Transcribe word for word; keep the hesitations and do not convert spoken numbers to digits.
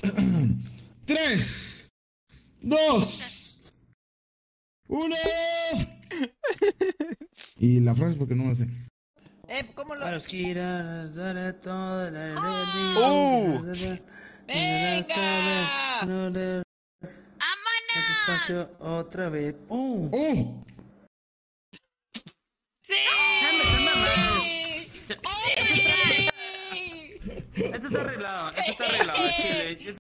Tres, dos, uno. Y la frase porque no me la sé. Eh, ¿cómo lo...? A los giras, daré toda la ¡Oh! ¡Venga! ¡Vámonos! Despacio otra vez. ¡Pum! ¡Oh! ¡Sí! ¡Dame esa mamá! ¡Sí! Esto está arreglado, esto está arreglado, chile.